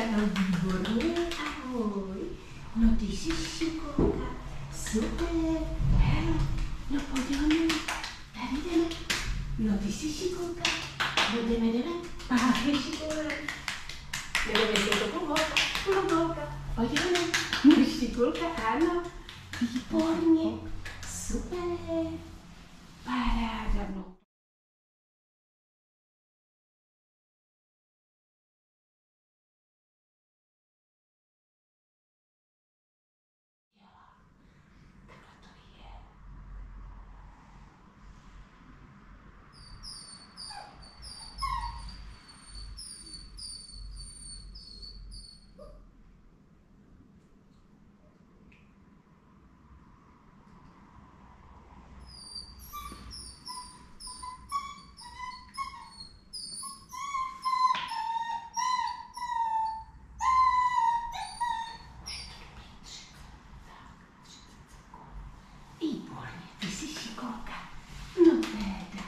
no výborně, ahoj. No ty jsi šikovka, super, hele, no pojďme, tady jdeme. No ty jsi šikovka, jdeme, ahoj šikovka. Jdeme si to půlholka, pojďme, no šikovka, ano, výborně, super, paráda, no. Výborně, ty jsi šikovka. No teda.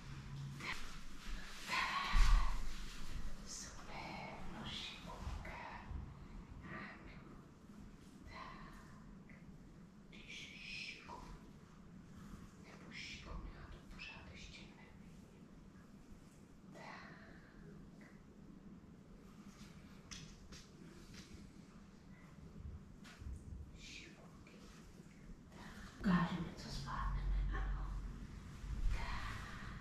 Super, no šikovka. Ano. Tak. Ty jsi šikovná. Nebo šikovná, já to pořád ještě nevím. Tak. Šikovky. Ukážeme, co zvládneme, ano. Tak.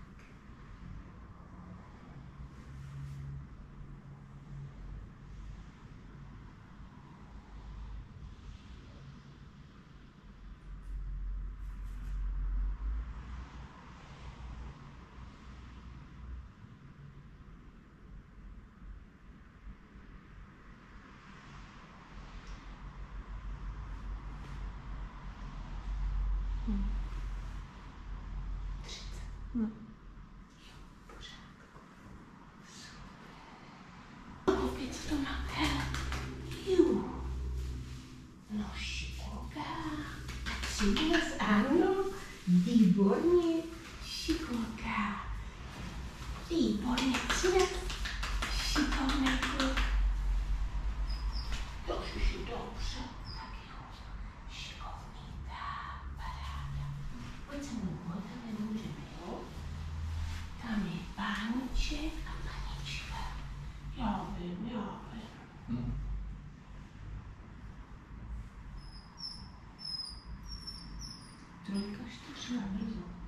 Jo, pořádku. Super. Koukej, co to má. Hele. Jo. No šikovka. A 13, ano. Výborně. Šikovka. Výborně. 13. Šikovný kluk. To už je dobře. Tak jo. Šikovný. Tak, paráda. Pojď se mnou, tam nemůžeme, jo? Tam je páníček a panička. Já vím. Trojka, čtyřka, brzo.